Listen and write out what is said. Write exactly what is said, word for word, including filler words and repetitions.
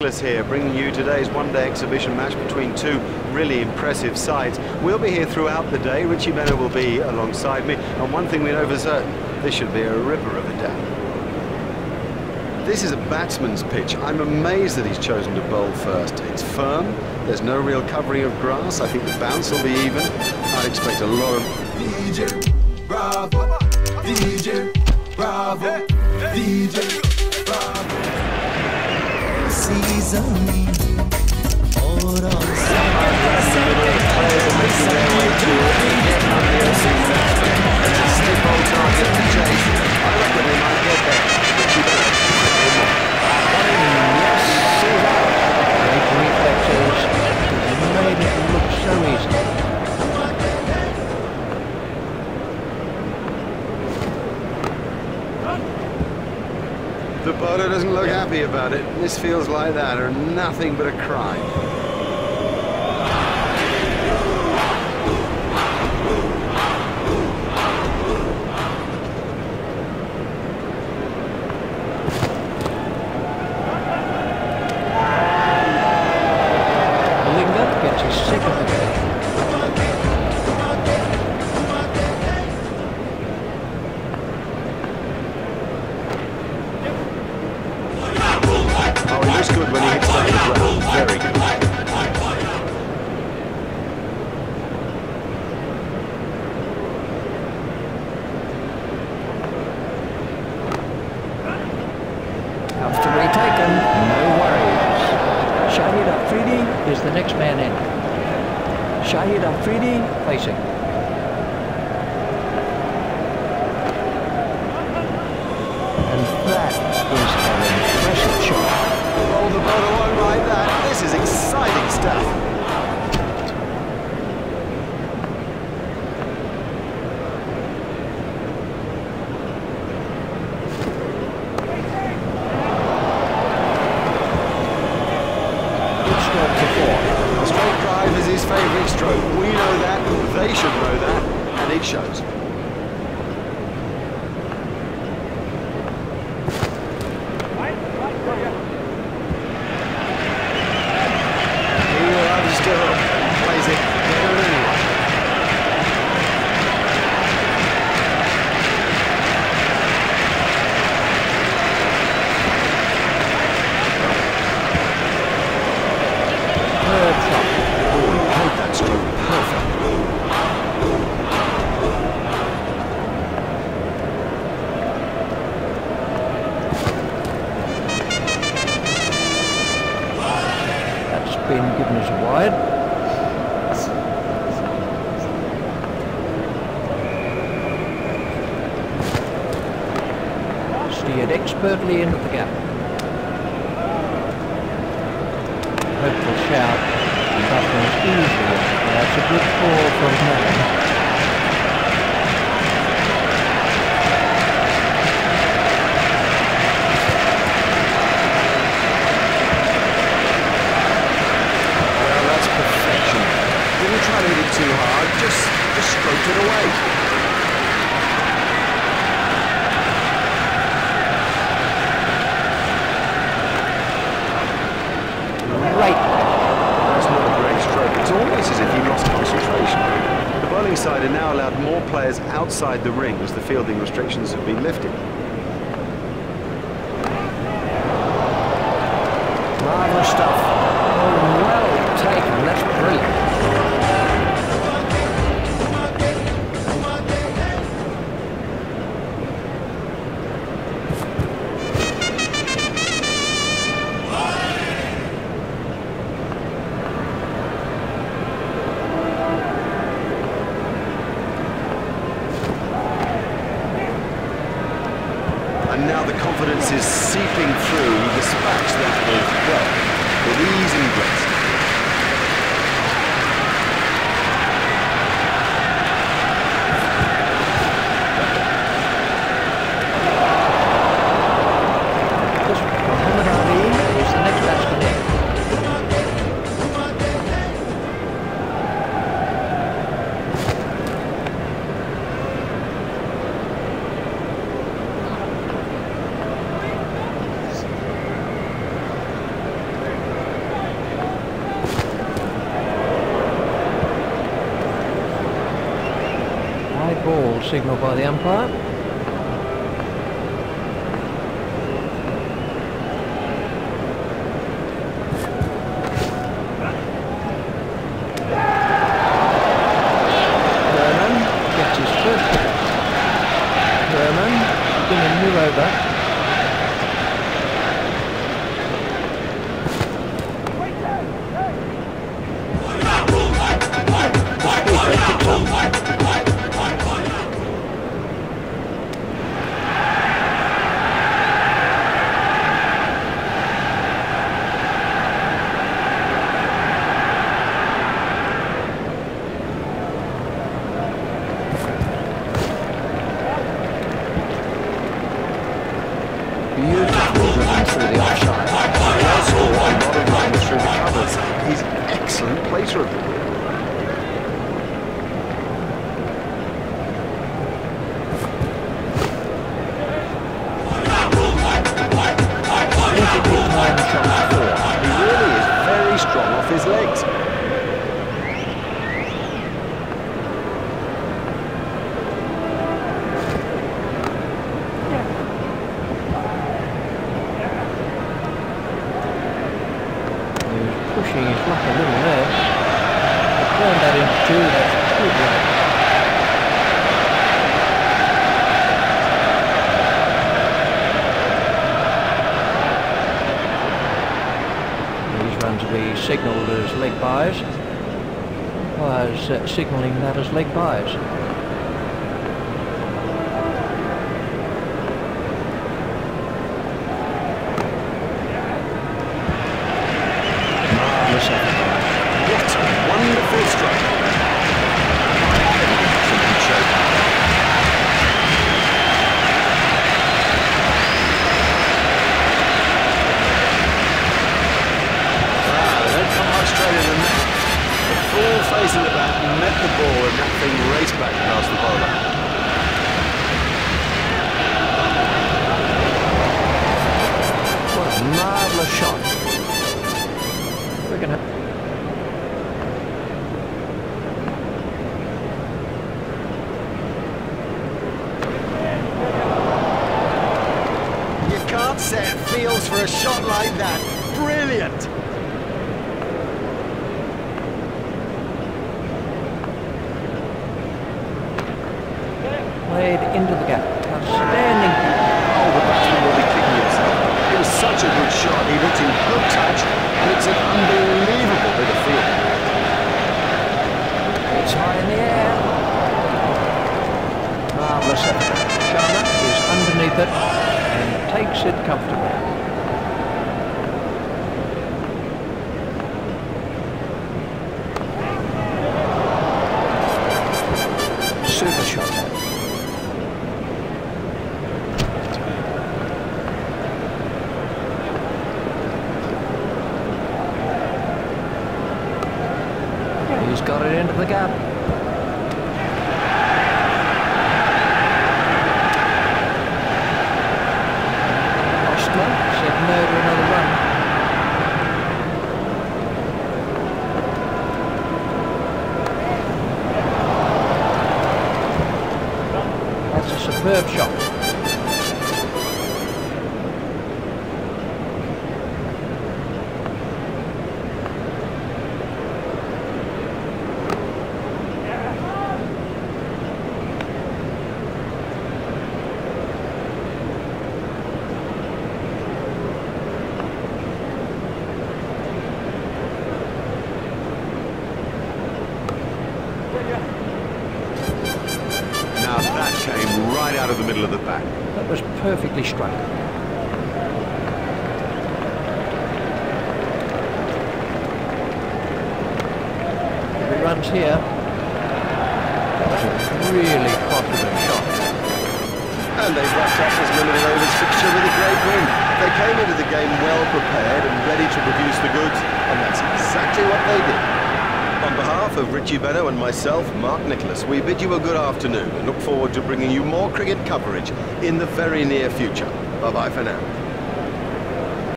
Here, bringing you today's one-day exhibition match between two really impressive sides. We'll be here throughout the day. Richie Benaud will be alongside me, and one thing we know for certain, this should be a ripper of a day. This is a batsman's pitch. I'm amazed that he's chosen to bowl first. It's firm, there's no real covering of grass. I think the bounce will be even. I'd expect a lot of... D J Bravo, D J Bravo, D J Bravo. Season or on The bowler doesn't look happy about it. This feels like that, or nothing but a crime. Lingard gets his second wicket. Good when he hits that as well. Very good. Comes to retaken, no worries. Shahid Afridi is the next man in. Shahid Afridi facing. And that is an impressive shot. Roll the ball along like that. This is exciting stuff. Good stroke to four. The straight drive is his favourite stroke. We know that, they should know that, and it shows. Been given as a wide. Steered expertly into the gap. Hopeful shout. Nothing easy. That's a good call from Morgan. Try to hit it too hard, just, just stroked it away. Right. That's not a great stroke. It's almost as if he lost concentration. The bowling side are now allowed more players outside the ring as the fielding restrictions have been lifted. Marvellous stuff. Oh, well taken. That's brilliant. And now the confidence is seeping through. He dispatched that with, well, with signal by the umpire. Vernon gets his first hit. Vernon in a new over. Beautiful driven through the offside. Well scored, a lot of runs through the covers. He's an excellent placer of the ball. Perfectly timed shot four. He really is very strong off his legs. Pushing his luck a little there. But turned that into two, that's good work. These runs will be signalled as leg byes. Umpires uh, signalling that as leg byes. What a wonderful stroke. Ah, they don't come much straighter than that. The full face of the bat met the ball and that thing raced back past the bowler. What a marvellous shot. We're going to... You can't set fields for a shot like that. Brilliant! Played into the gap. Outstanding. Oh, the batsman will be kicking himself. It was such a good shot. He looked in good touch, and it's an unbelievable bit of fielding. It's high in the air. Marvellous effort. Sharma is underneath it and takes it comfortably. Super shot. He's got it into the gap. Ostler said no to another run. That's a superb shot. Now that came right out of the middle of the bat. That was perfectly struck. If it runs here, that was a really confident shot. And they've wrapped up this limited overs fixture with a great win. They came into the game well prepared and ready to produce the goods, and that's exactly what they did. On behalf of Richie Benaud and myself, Mark Nicholas, we bid you a good afternoon and look forward to bringing you more cricket coverage in the very near future. Bye-bye for now.